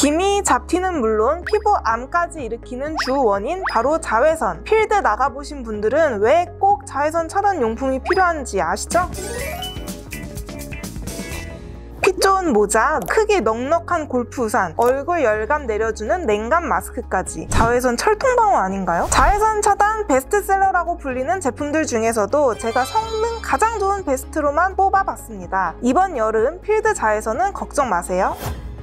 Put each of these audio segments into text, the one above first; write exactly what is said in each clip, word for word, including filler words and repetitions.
기미 잡티는 물론 피부암까지 일으키는 주 원인 바로 자외선. 필드 나가보신 분들은 왜 꼭 자외선 차단 용품이 필요한지 아시죠? 핏 좋은 모자, 크기 넉넉한 골프 우산, 얼굴 열감 내려주는 냉감 마스크까지. 자외선 철통방어 아닌가요? 자외선 차단 베스트셀러라고 불리는 제품들 중에서도 제가 성능 가장 좋은 베스트로만 뽑아봤습니다. 이번 여름 필드 자외선은 걱정 마세요.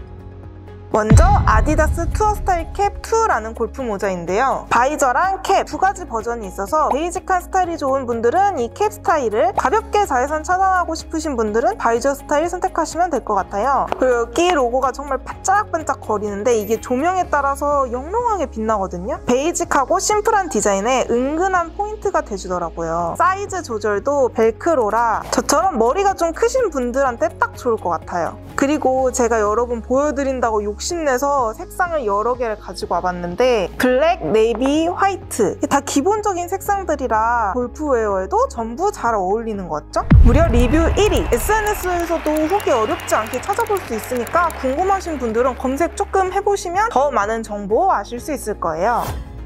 먼저 아디다스 투어스타일 캡 투라는 골프 모자인데요. 바이저랑 캡 두 가지 버전이 있어서 베이직한 스타일이 좋은 분들은 이 캡 스타일을, 가볍게 자외선 차단하고 싶으신 분들은 바이저 스타일 선택하시면 될 것 같아요. 그리고 여기 로고가 정말 반짝반짝 거리는데 이게 조명에 따라서 영롱하게 빛나거든요. 베이직하고 심플한 디자인에 은근한 포인트가 돼주더라고요. 사이즈 조절도 벨크로라 저처럼 머리가 좀 크신 분들한테 딱 좋을 것 같아요. 그리고 제가 여러분 보여드린다고 욕심내서 색상을 여러 개를 가지고 와봤는데 블랙, 네이비, 화이트 다 기본적인 색상들이라 골프웨어에도 전부 잘 어울리는 것 같죠? 무려 리뷰 일 위! 에스엔에스에서도 후기 어렵지 않게 찾아볼 수 있으니까 궁금하신 분들은 검색 조금 해보시면 더 많은 정보 아실 수 있을 거예요.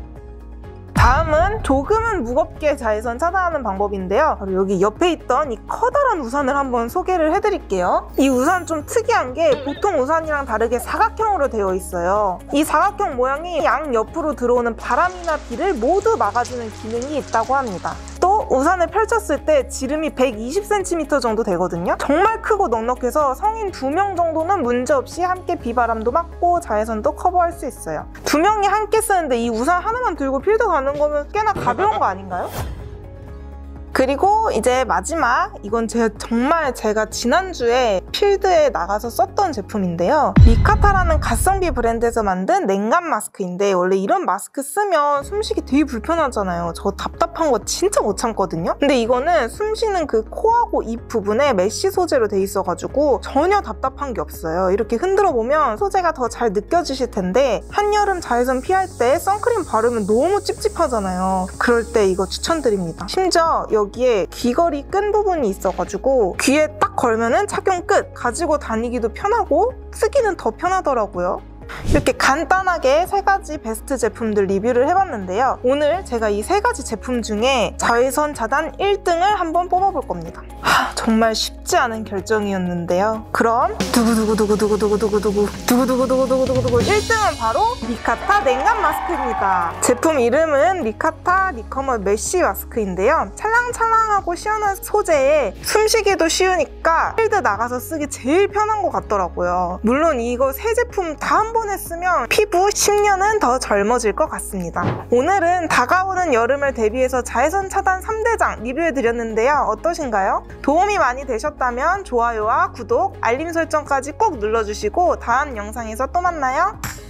다음은 조금은 무겁게 자외선 차단하는 방법인데요. 바로 여기 옆에 있던 이 커다란 우산을 한번 소개를 해드릴게요. 이 우산 좀 특이한 게 보통 우산이랑 다르게 사각형으로 되어 있어요. 이 사각형 모양이 양옆으로 들어오는 바람이나 비를 모두 막아주는 기능이 있다고 합니다. 또 우산을 펼쳤을 때 지름이 백이십 센티미터 정도 되거든요. 정말 크고 넉넉해서 성인 두 명 정도는 문제없이 함께 비바람도 막고 자외선도 커버할 수 있어요. 두 명이 함께 쓰는데 이 우산 하나만 들고 필드 가는 거면 꽤나 가벼운 거 아닌가요? 그리고 이제 마지막, 이건 제가 정말 제가 지난주에 필드에 나가서 썼던 제품인데요. 미카타라는 가성비 브랜드에서 만든 냉감 마스크인데 원래 이런 마스크 쓰면 숨쉬기 되게 불편하잖아요. 저 답답한 거 진짜 못 참거든요. 근데 이거는 숨쉬는 그 코하고 입 부분에 메쉬 소재로 돼 있어가지고 전혀 답답한 게 없어요. 이렇게 흔들어 보면 소재가 더 잘 느껴지실 텐데 한여름 자외선 피할 때 선크림 바르면 너무 찝찝하잖아요. 그럴 때 이거 추천드립니다. 심지어 여기에 귀걸이 끈 부분이 있어가지고 귀에 딱 걸면은 착용 끝! 가지고 다니기도 편하고 쓰기는 더 편하더라고요. 이렇게 간단하게 세 가지 베스트 제품들 리뷰를 해봤는데요. 오늘 제가 이 세 가지 제품 중에 자외선 차단 일 등을 한번 뽑아볼 겁니다. 하, 정말 쉽지 않은 결정이었는데요. 그럼 두구두구두구두구두구두구두구 두구두구두구두구두구 일 등은 바로 미카타 냉감 마스크입니다. 제품 이름은 미카타 리커머 메쉬 마스크인데요. 찰랑찰랑하고 시원한 소재에 숨쉬기도 쉬우니까 필드 나가서 쓰기 제일 편한 것 같더라고요. 물론 이거 세 제품 다 한 번에 쓰면 피부 십 년은 더 젊어질 것 같습니다. 오늘은 다가오는 여름을 대비해서 자외선 차단 삼 대장 리뷰해드렸는데요. 어떠신가요? 도움이 많이 되셨다면 좋아요와 구독, 알림 설정까지 꼭 눌러주시고 다음 영상에서 또 만나요.